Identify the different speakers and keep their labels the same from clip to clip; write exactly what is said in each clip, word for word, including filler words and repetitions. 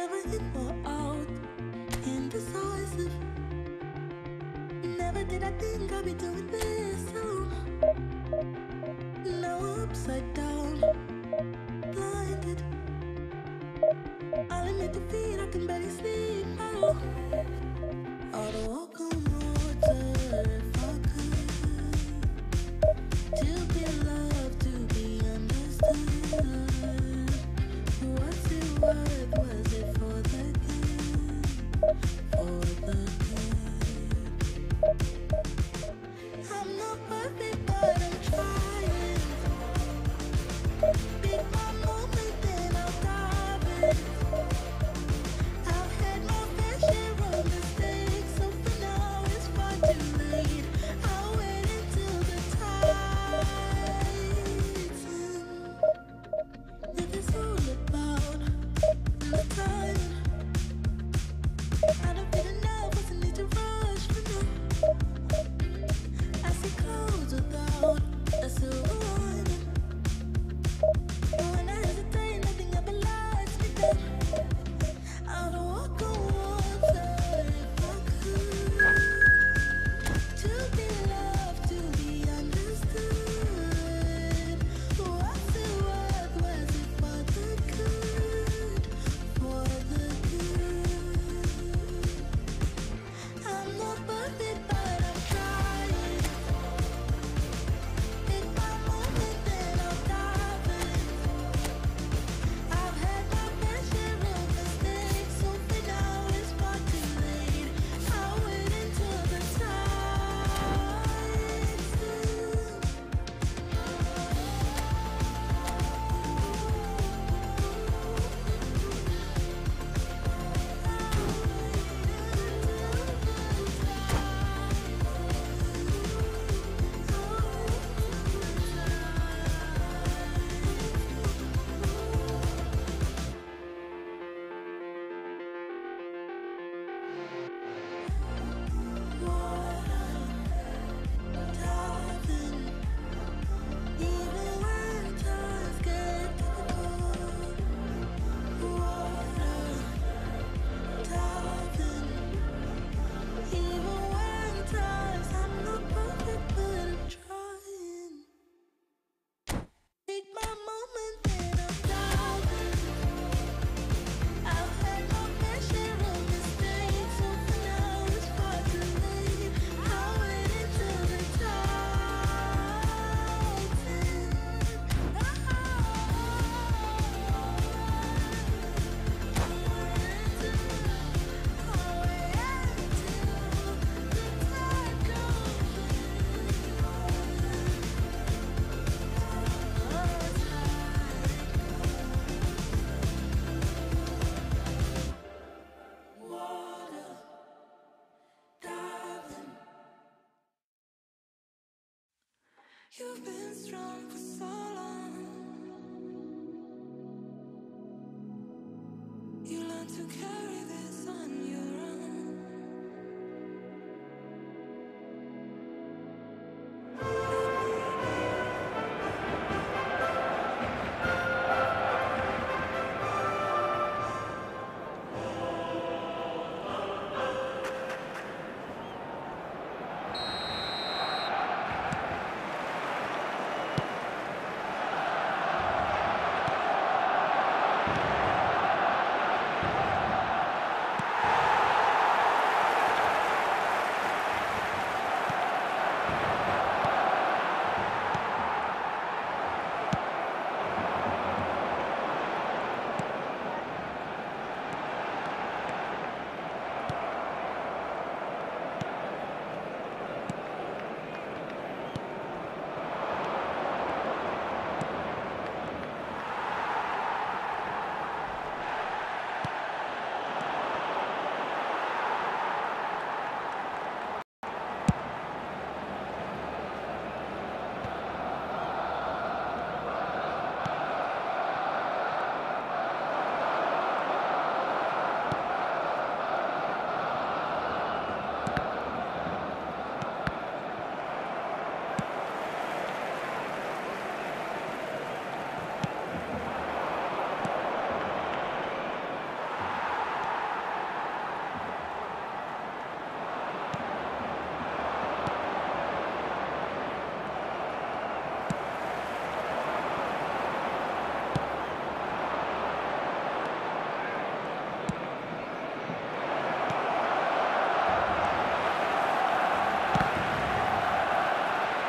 Speaker 1: never in or out, indecisive. Never did I think I'd be doing this. So now upside down, blinded. I'll admit defeat, I can barely sleep. Oh, I'd walk on water if I could. To be loved, to be understood. What's it worth? Was it for the good? For the good. I'm not perfect, but I'm trying. Pick my moment, then I'll dive in. I've had my fair share of mistakes, so for now it's far too late. I'll wait until the tide's in. If it's all about the time, I don't feel enough, what's the need to rush for now? I see clouds without a silver lining. When I hesitate, nothing ever lights me down. I'd walk on water if I could. To be loved, to be understood. What's it worth? Was it for the good? For the good. I'm not perfect, but I'm trying. Pick my moment, then I'll dive in. I've had my fair share of mistakes, so for now it's far too late. I'll wait until the tide's in. Take my moment, then I'll dive in. I've had my fair share of mistakes, so for now it's far too late. I'll wait until the tide's in. I'll wait until the tide goes water, diving. You've been strong for so long. You learn to carry this on your own.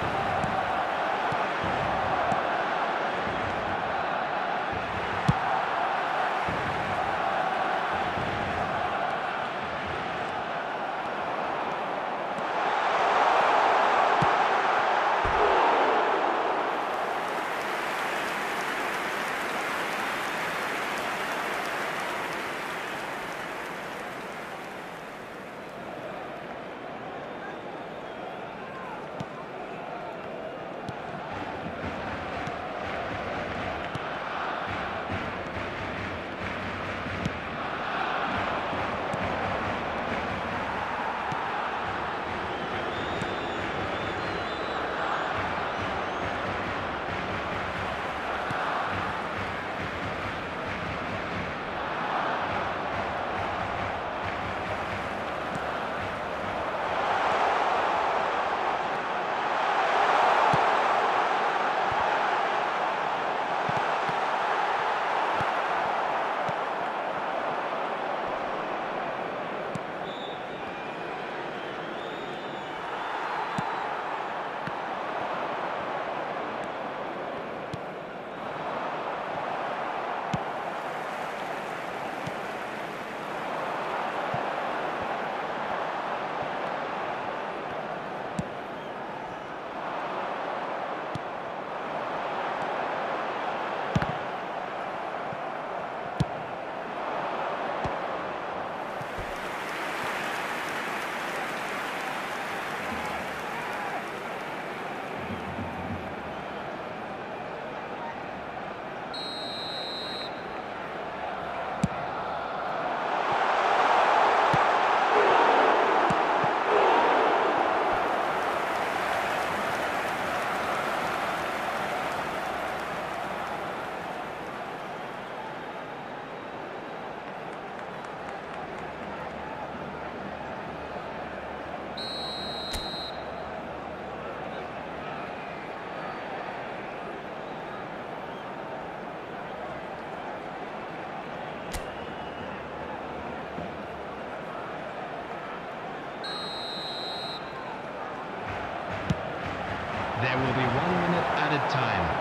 Speaker 2: There will be one minute added time.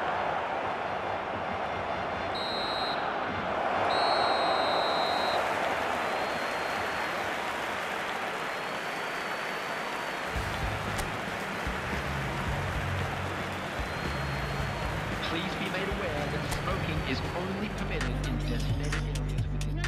Speaker 3: Please be made aware that smoking is only permitted in designated areas within.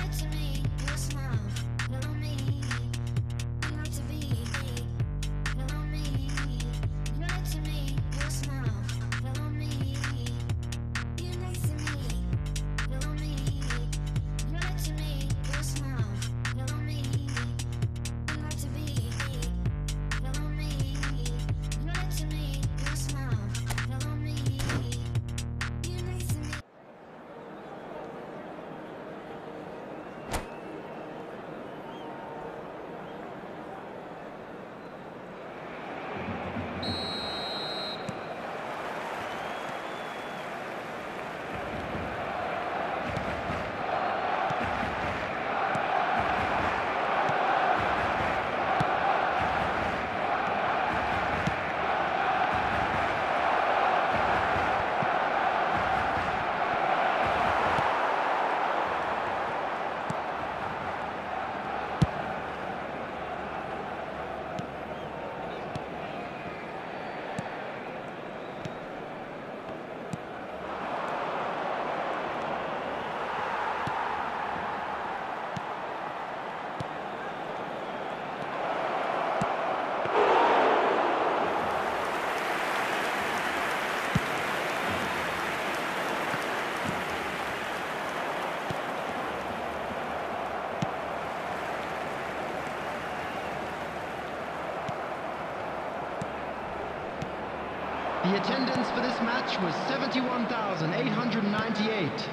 Speaker 2: The attendance for this match was seventy-one thousand eight hundred ninety-eight.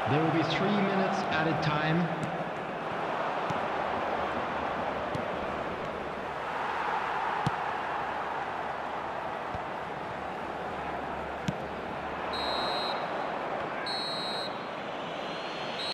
Speaker 2: There will be three minutes added time